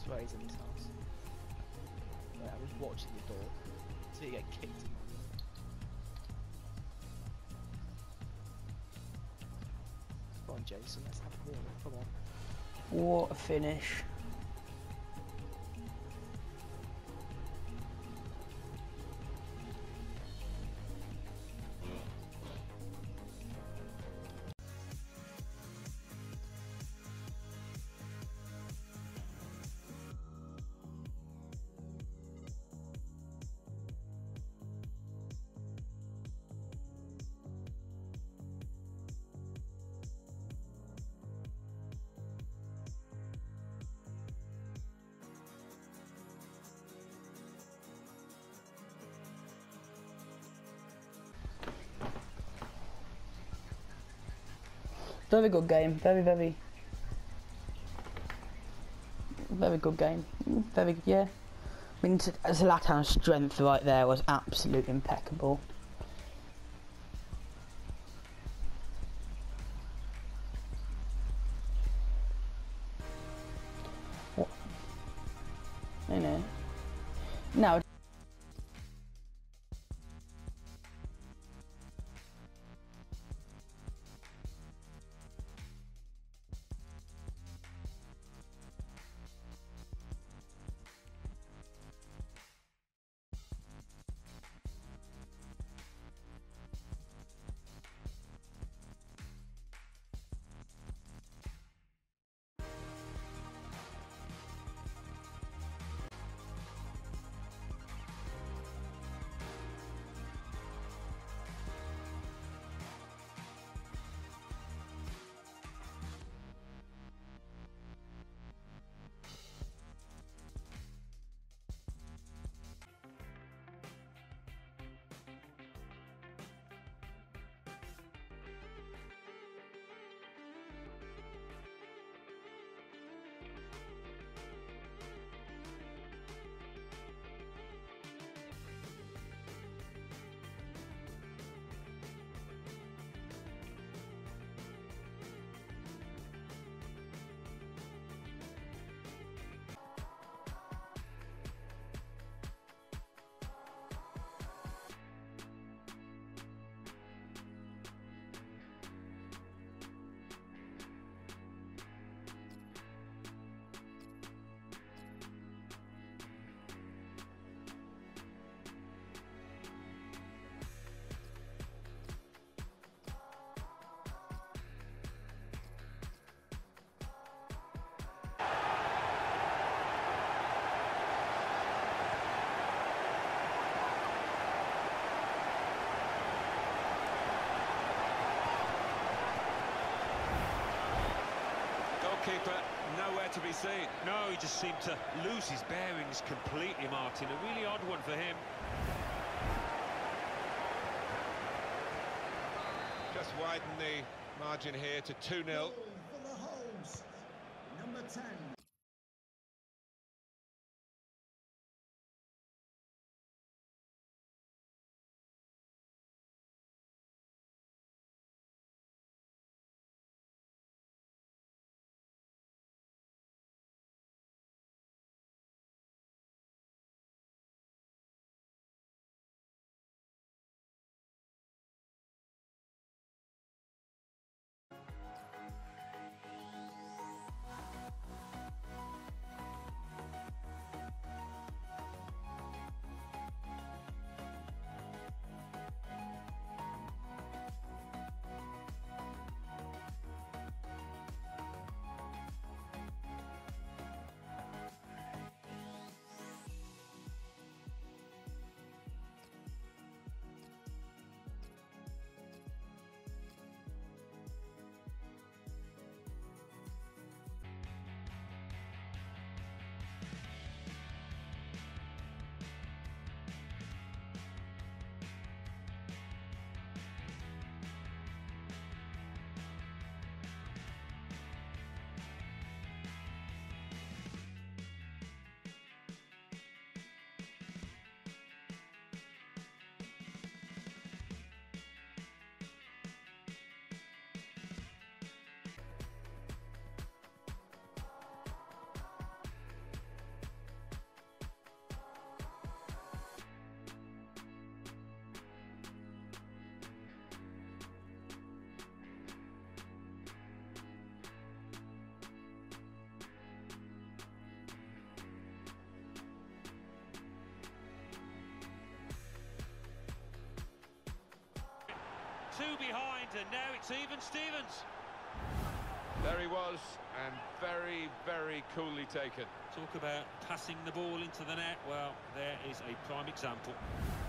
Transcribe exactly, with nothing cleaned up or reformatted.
swear he's in this house. Yeah, I was watching the door until you get kicked in. Come on, Jason, let's have a warm. Come on. What a finish. Very good game. Very, very, very good game. Very, yeah. I mean, Zlatan's strength right there was absolutely impeccable. What? You know. No. Keeper nowhere to be seen. No, he just seemed to lose his bearings completely, Martin. A really odd one for him. Just widen the margin here to two nil. For the host, number ten. two behind, and now it's even Stevens. There he was, and very, very coolly taken. Talk about passing the ball into the net. Well, there is a prime example.